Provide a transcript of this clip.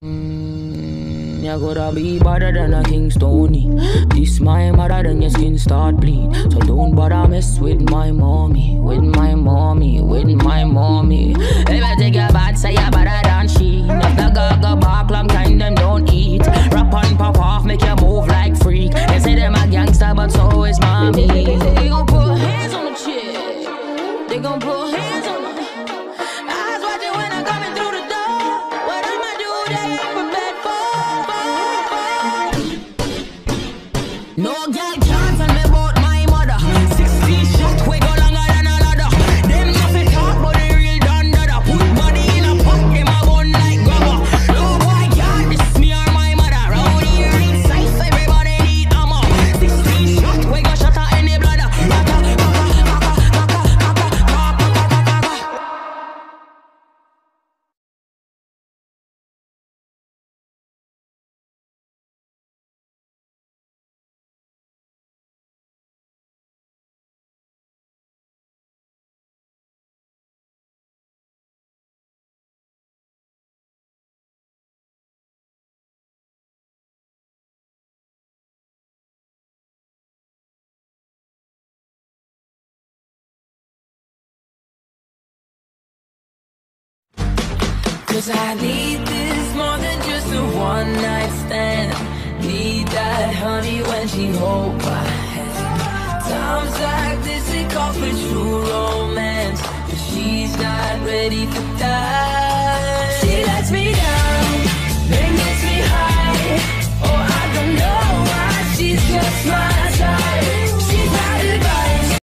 You gotta be better than a King Stony. This my mother, then your skin start bleed. So don't bother mess with my mommy, with my mommy, with my mommy. If I take your bad, say you better than she. If the gaga bark, long time them don't eat. Rap and pop off, make you move like freak. They say them a gangster, but so is mommy. They gon' put hands on the chick. They gon' put hands on the eyes watching when I'm coming through the door. What I'ma do, they ain't prepared for. No girl can't tell me about my mother. 16 shot, we go longer than a ladder. Them nothing talk, but they real done dada. Put money in a pot, them a bun like grabber. No boy can't diss me or my mother. Round here in size, everybody need armor. 16 shot, we go shot at any bladder. Cause I need this more than just a one night stand. Need that honey when she hold my hand. Times like this, it call for true romance. But she's not ready for that.